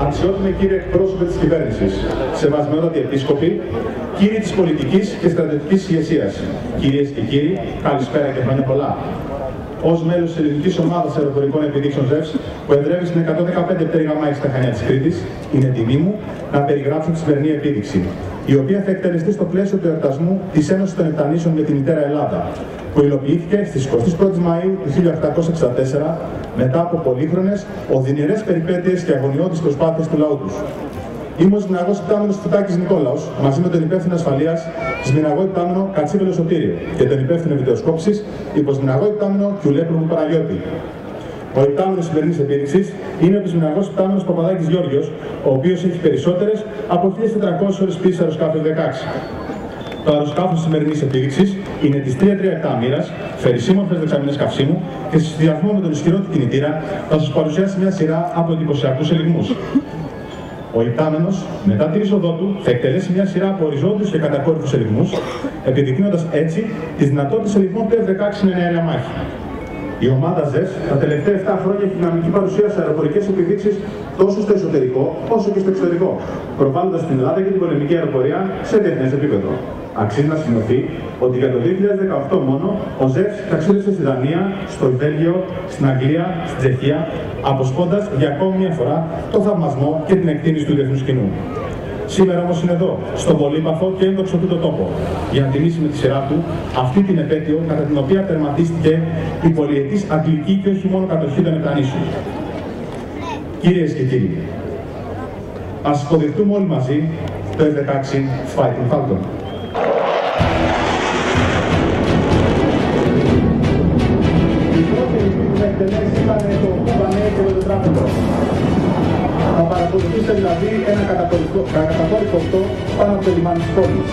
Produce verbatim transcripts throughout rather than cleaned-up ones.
αξιότιμοι κύριοι εκπρόσωποι της κυβέρνησης, σεβασμένοι επίσκοποι, κύριοι της πολιτικής και στρατιωτικής ηγεσίας, κυρίες και κύριοι, καλησπέρα και χρόνια πολλά. Ως μέλος της ελληνικής ομάδας αεροπορικών επιδείξεων Zeus, που εδρεύει στην εκατόν δεκαπέντε πτέρυγα Μάη στα Χανιά της Κρήτης, είναι τιμή μου να περιγράψω τη σημερινή επίδειξη, η οποία θα εκτελεστεί στο πλαίσιο του εορτασμού της Ένωσης των Επτανήσεων με τη μητέρα Ελλάδα, που υλοποιήθηκε στις εικοστή πρώτη Μαΐου του χίλια οκτακόσια εξήντα τέσσερα μετά από πολύχρονες, οδυνηρές περιπέτειες και αγωνιώδεις προσπάθειες του λαού τους. Είμαι ο Σμιναγός Υπτάμενος Φουτάκης Νικόλαος, μαζί με τον υπεύθυνο ασφαλείας Σμιναγό Υπτάμενο Κατσίβελο Σωτήριο και τον υπεύθυνο βιντεοσκόπησης υποσμιναγό Υπτάμενο Κιουλέπρου Παναγιώτη. Ο υπτάμενος της σημερινής επίδειξης είναι ο επισμηναγός υπτάμενος Παπαδάκης Γιώργιος, ο οποίος έχει περισσότερες από χίλιες τετρακόσιες ώρες πτήσης αεροσκάφου δεκαέξι. Το αεροσκάφος της σημερινής επίδειξης είναι της τρία τρία επτά μοίρας, φερρυσίμορφες δεξαμενές καυσίμου και σε συνδυασμό με τον ισχυρό του κινητήρα θα σας παρουσιάσει μια σειρά από εντυπωσιακούς ελιγμούς. Ο υπτάμενος, μετά την είσοδό του, θα εκτελέσει μια σειρά από οριζόντιους και κατακόρυφους ελιγμούς, επιδεικνύοντας έτσι τις δυνατότητες ελιγμών του εφ δεκαέξι στην εναέρια μάχη. Η ομάδα Zeus τα τελευταία επτά χρόνια έχει δυναμική παρουσία σε αεροπορικές επιδείξεις τόσο στο εσωτερικό όσο και στο εξωτερικό, προβάλλοντας την Ελλάδα και την πολεμική αεροπορία σε διεθνές επίπεδο. Αξίζει να σημειωθεί ότι για το δύο χιλιάδες δεκαοκτώ μόνο ο Zeus ταξίδεψε στη Δανία, στο Βέλγιο, στην Αγγλία, στην Τσεχία, αποσπώντας για ακόμη μια φορά το θαυμασμό και την εκτίμηση του διεθνούς κοινού. Σήμερα όμως είναι εδώ, στον πολύπαθο και ένδοξο τούτο τόπο, για να τιμήσει με τη σειρά του αυτή την επέτειο κατά την οποία τερματίστηκε η πολυετής αγγλική και όχι μόνο κατοχή των Επτανήσεων. Κυρίες και κύριοι, ας υποδεχτούμε όλοι μαζί το εφ δεκαέξι Fighting Falcon. Η πρώτη που θα εκτελέσει ήταν το κουμπανέ και το τετράπεδο. Θα παρακολουθήσετε δηλαδή ένα κατακόρυφο αυτό πάνω από το λιμάνι της πόλης.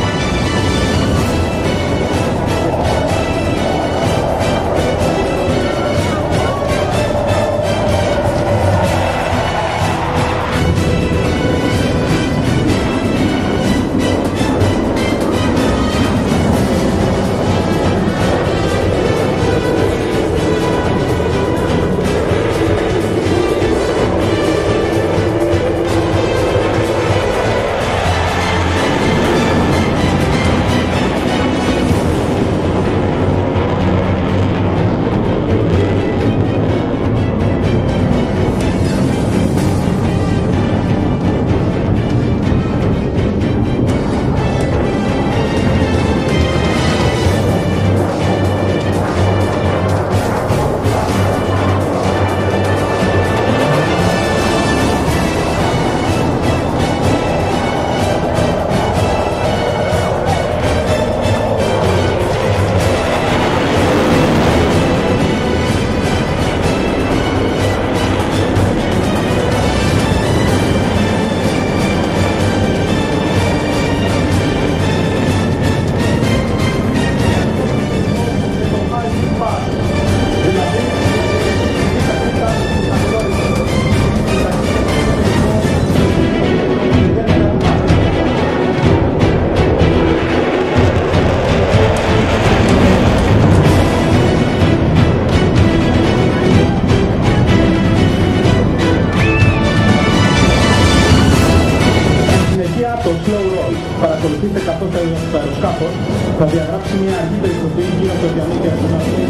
Παρακολουθείτε καθώς το αεροσκάφος θα διαγράψει μια αργή περιστροφή γύρω από το διαμήκη και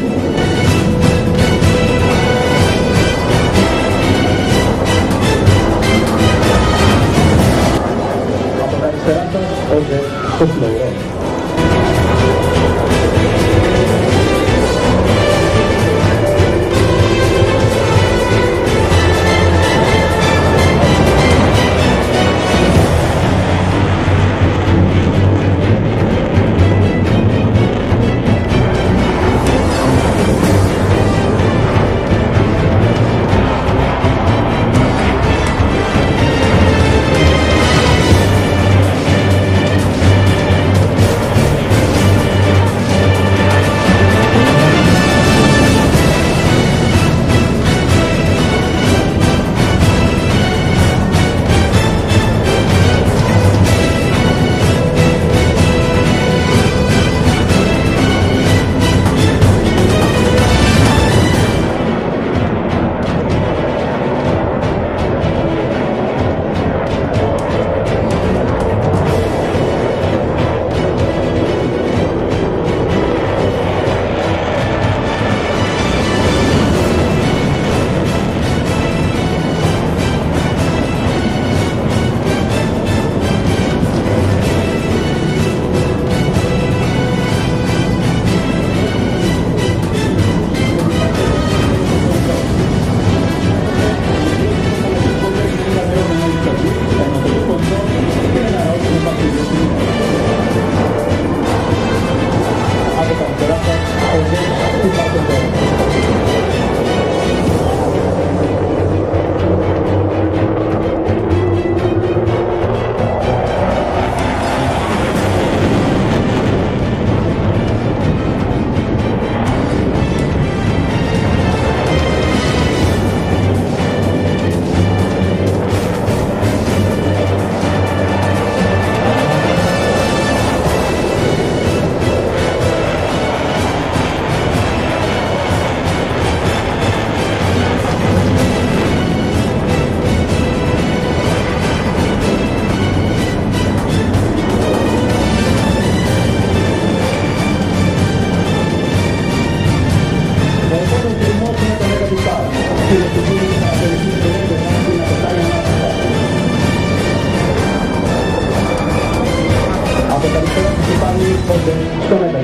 από τα αριστερά σας, ώστε στο slow roll.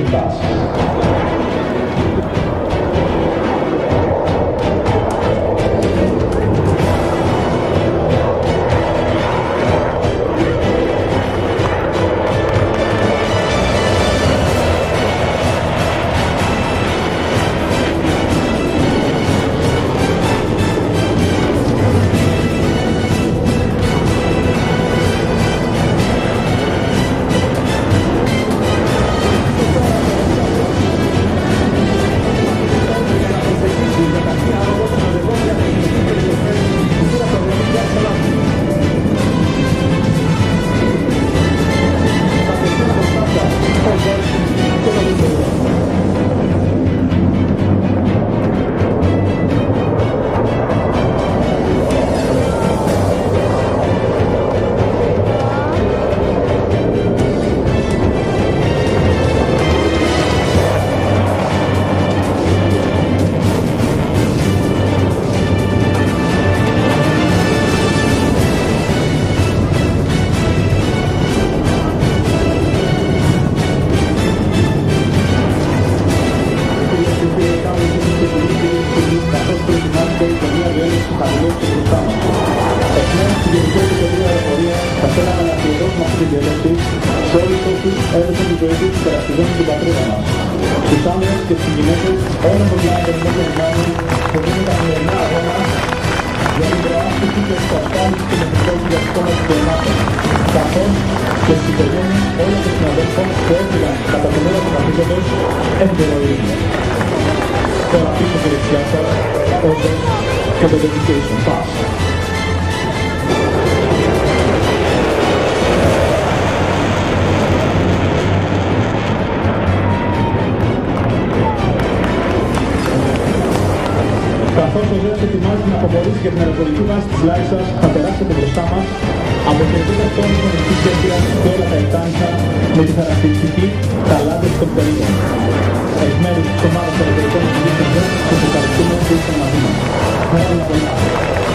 Navigation Pass. Έδωσαν τη ζωή τους υπερασπιζόμενοι την πατρίδα μας. Στους άνδρες και στις γυναίκες όλων των πλάνων των δυνάμεων που δίνουν τα σημερινά αγώνα για την προάσπιση και την ασφάλιση και την επιτόπιση των δικαιωμάτων, καθώς και στις οικογένειες όλων των συναδέλφων που έφυγαν κατά την ώρα του καθήκοντος έντονο ειρήνη. Τώρα πίσω στη δεξιά σας, ο Zeus και το Dedication Pass. Καθώς ο Zeus ετοιμάζει να αποχωρήσει για την αεροπορική βάση της Λάρισας, θα περάσει από μπροστά μας, αποχαιρετώντας τον οικονομική σχέδια και όλα τα Τιτάνικα με τη χαρακτηριστική ταλάντες των περίπων. Εκ μέρους της ομάδας αεροπορικών συζήτησεων, σας ευχαριστούμε που ήσασταν μαζί μας. Χρόνια πολλά.